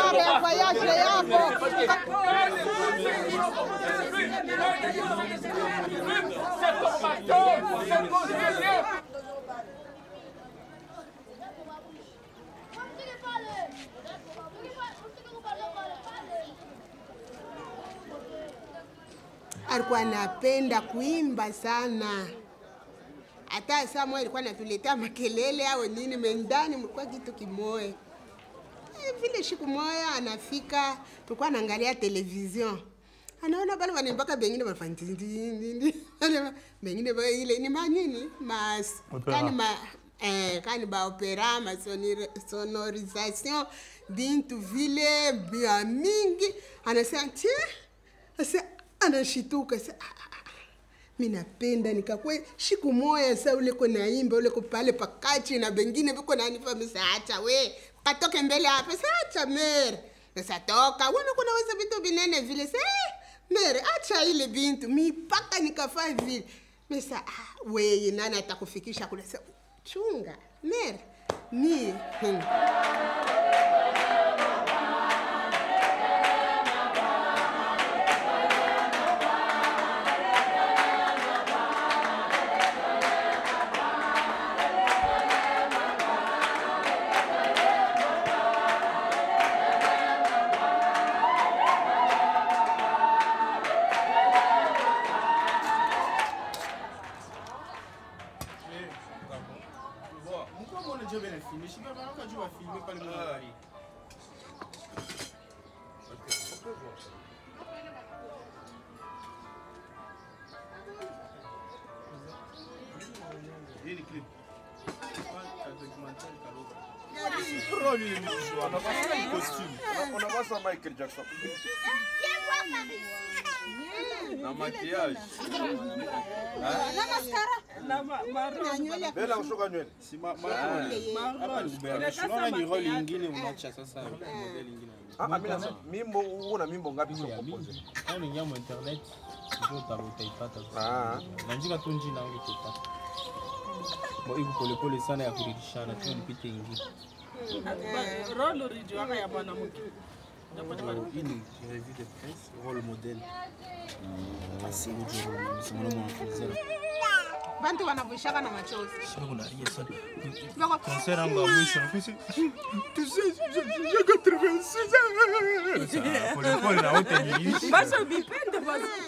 prepare ya voyage yako. Alikuwa anapenda kuimba sana. Hata saa moja alikuwa anatuletea makelele au nini, mendani mlikuwa kitu kimoja. Vile siku moja anafika, tulikuwa naangalia television. Anaona pale wanaimba bengine wanafanya bengine ile ni manini? Kani ba opera, ma sonorisation, bintu vile bia mingi. Anasema anashituka mimi napenda nikakwe siku moja sasa ule kona imba ule pale pakachi na bengine biko nanipa msaacha we katoke mbele hapa sasa mere sasa toka wewe kuna weza vitu binene vile sasa mere acha ile bintu mipaka nikafaa vile mesa wewe nani atakufikisha kule sasa chunga mere ni On a pas Michael Jackson. Na maquillage. na mascara na marron. Bela ushoka nywele. Si hapa ni kubaya. Shona ni role nyingine unacha sasa model nyingine. Mimbo una mimbo ngapi sio compose? Au ni nyamo internet ndio utaipata sasa. Na njika tu njina yangu tutapata. Bo hivi pole pole sana ya kurudishana tu nipite ingine. Role original ya bwana mtu. Ini revue de presse role model. Basi ndio msimamo wa bantu wanavishaka na machozi. Sasa kuna ria sana. Concert yangu ya mwisho nafisi. Tu sais, j'ai 86 ans. Pole pole na wote ni. Basi bipende basi.